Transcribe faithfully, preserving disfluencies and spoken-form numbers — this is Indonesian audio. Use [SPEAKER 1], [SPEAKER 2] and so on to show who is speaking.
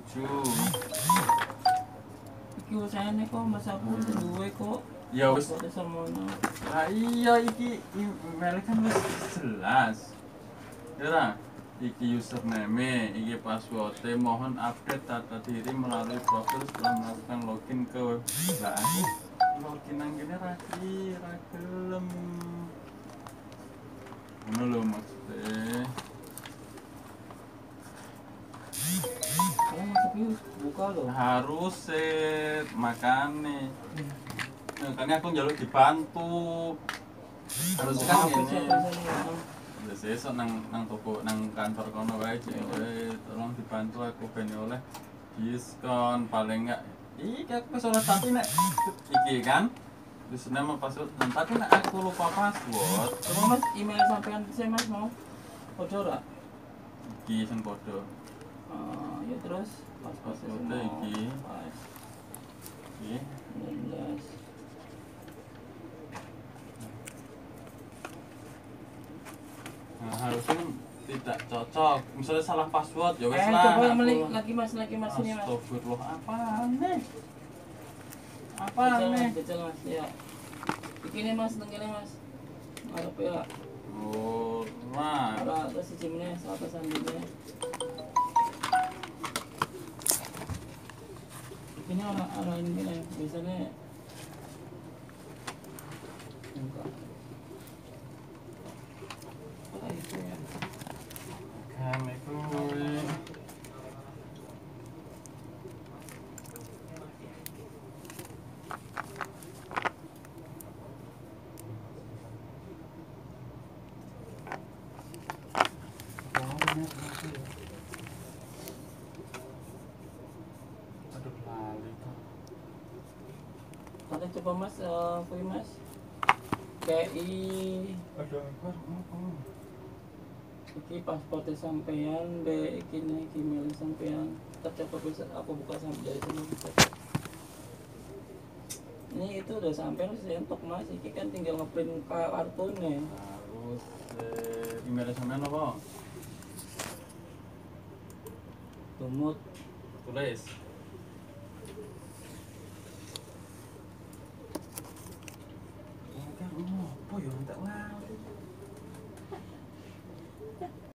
[SPEAKER 1] tujuh.
[SPEAKER 2] Iki usahane kok Mas aku duwe kok.
[SPEAKER 1] Ya wis.
[SPEAKER 2] Lah
[SPEAKER 1] iya iki email kan wis jelas. Ya ra? Iki username, iki passwordnya, mohon update data diri melalui profil setelah melakukan login ke lah aku login nang kene ra ki, ra gelem. Ngono lho maksudnya.
[SPEAKER 2] Kalau masuk yuk buka loh.
[SPEAKER 1] Harus set makane. Nah, kan aku njaluk dibantu. Harus kan ini. Wis esuk nang nang toko nang kantor kono wae cek tolong dibantu aku ben oleh diskon paling enggak iki aku wis ora tapi nek iki kan wis nama password tapi nek aku lupa password
[SPEAKER 2] coba Mas email sampean saya Mas mau podo ora
[SPEAKER 1] iki sing podo
[SPEAKER 2] uh, ya terus pas
[SPEAKER 1] passwordnya iki
[SPEAKER 2] pas
[SPEAKER 1] iki
[SPEAKER 2] sembilan belas
[SPEAKER 1] nah, harusnya tidak cocok misalnya salah password ya wis
[SPEAKER 2] eh,
[SPEAKER 1] lah
[SPEAKER 2] coba melik lagi Mas lagi Mas ini Mas
[SPEAKER 1] astagfirullah apaan nih apa nih
[SPEAKER 2] kecil Mas ya begini Mas tenggene Mas ngarep ya
[SPEAKER 1] oh wah
[SPEAKER 2] ora terus siji meneh sapa sandine ini orang orang ini nih biasanya enggak apa itu ya
[SPEAKER 1] kami kuwi aduh lali kok
[SPEAKER 2] ada coba Mas uh, kuwi Mas K I
[SPEAKER 1] aduh apa
[SPEAKER 2] iki paspornya sampean be iki nih email sampean tercoba bisa aku buka sampai dari sini bisa ini itu udah sampai sih untuk Mas iki kan tinggal ngeprint kartunya
[SPEAKER 1] harus eh, email sampean apa
[SPEAKER 2] tumut
[SPEAKER 1] tulis apa ya tak ngerti